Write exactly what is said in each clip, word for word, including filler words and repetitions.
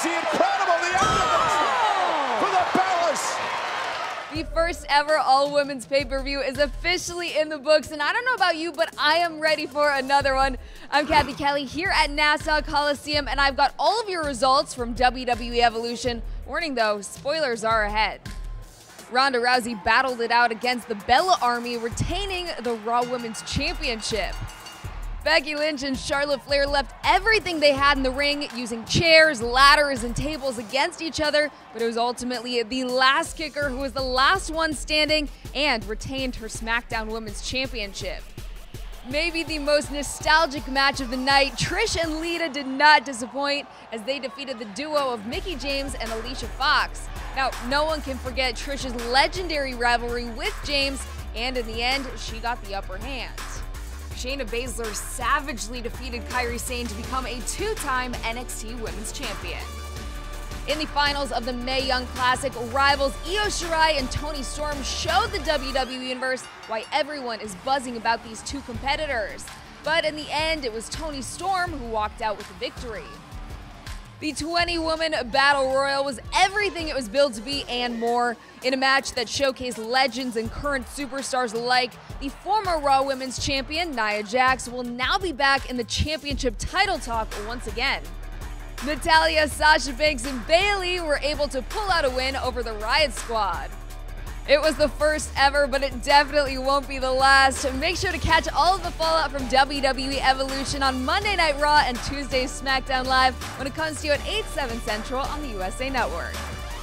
is the incredible, the Evidence for the Palace. The first ever all-women's pay-per-view is officially in the books, and I don't know about you, but I am ready for another one. I'm Kathy Kelly here at Nassau Coliseum, and I've got all of your results from W W E Evolution. Warning though, spoilers are ahead. Ronda Rousey battled it out against the Bella Army, retaining the Raw Women's Championship. Becky Lynch and Charlotte Flair left everything they had in the ring, using chairs, ladders, and tables against each other, but it was ultimately the last kicker who was the last one standing and retained her SmackDown Women's Championship. Maybe the most nostalgic match of the night, Trish and Lita did not disappoint as they defeated the duo of Mickie James and Alicia Fox. Now, no one can forget Trish's legendary rivalry with James, and in the end, she got the upper hand. Shayna Baszler savagely defeated Kairi Sane to become a two-time N X T Women's Champion. In the finals of the Mae Young Classic, rivals Io Shirai and Toni Storm showed the W W E Universe why everyone is buzzing about these two competitors. But in the end, it was Toni Storm who walked out with the victory. The twenty-woman Battle Royal was everything it was billed to be and more, in a match that showcased legends and current superstars alike. The former Raw Women's Champion, Nia Jax, will now be back in the championship title talk once again. Natalya, Sasha Banks, and Bayley were able to pull out a win over the Riot Squad. It was the first ever, but it definitely won't be the last. Make sure to catch all of the fallout from W W E Evolution on Monday Night Raw and Tuesday's SmackDown Live when it comes to you at eight, seven Central on the U S A Network.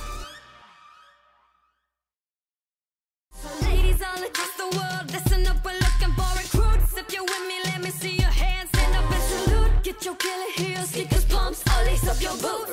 So ladies all across the world, listen up, we're looking for recruits. If you're with me, let me see your hands. Stand up and salute. Get your killer heels, sneakers, pumps, or lace up your boots.